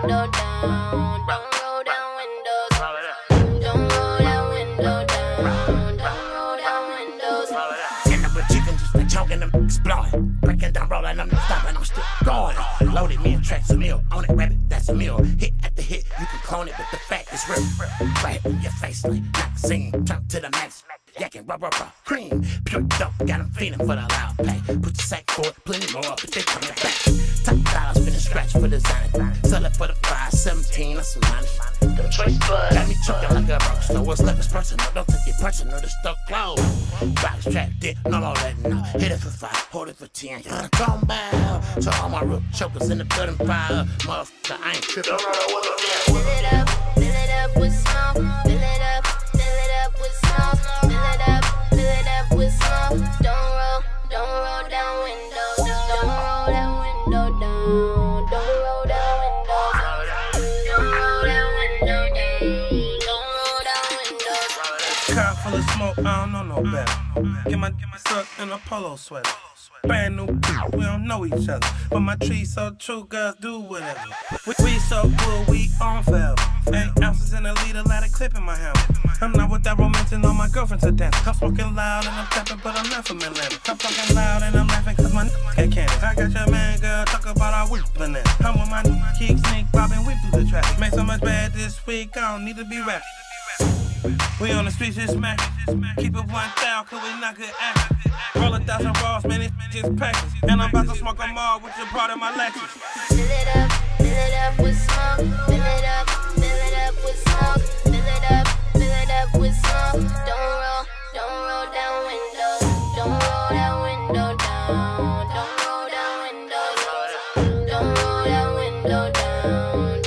window down. Don't roll down windows. Don't roll that window down. Don't roll down windows. Getting up with chicken, just like choking them, exploding. Breaking down, rolling, I'm not stopping, I'm still going. Loaded me and tracks a meal. On it, rabbit, that's a meal. Hit at the hit, you can clone it, but the fact is real. Right in your face, like magazine. Jump to the max. Yakking rubber, cream. Pure dope, got them feeling for the loud pay. Put your sack for it, plenty more up if they coming back. Top dollars, finna scratch for design. Sell it for the 517, that's some money. Them choice buds got me choking like a rock star. What's left is personal, don't take it personal, the stuff closed. Box trapped it, no more letting out. Hit it for 5, hold it for 10. Come bow. So all my root chokers in the building fire. Motherfucker, I ain't tripping. Fill it up with smoke. Fill it up with smoke. Fill it up with smoke. Don't roll down windows. Don't roll that window down. Don't roll that windows. Don't roll that window down. Don't roll that windows. Car full of smoke, I don't know no better. Get my stuck in a polo sweater. Brand new, we don't know each other. But my tree so true, girls do whatever. We so cool, we on forever. 8 ounces in a liter, let a clip in my helmet. I'm not with that romancing on my girlfriend's a dance. I'm smoking loud and I'm tapping, but I'm not from Atlanta. I'm talking loud and I'm laughing cause my get candy. I got your man, girl, talk about our whipping it. I'm with my keep sneak, popping, whip through the traffic. Made so much bad this week, I don't need to be rapping. We on the streets just smack. Keep it 1,000 cause we not good at it. Roll 1,000 balls, man, it's just practice. And I'm about to smoke them all with your part of my Lexus. Fill it up with smoke. Fill it up with smoke. Fill it up with smoke. Don't roll down windows. Don't roll that window down. Don't roll down windows. Don't roll that window down.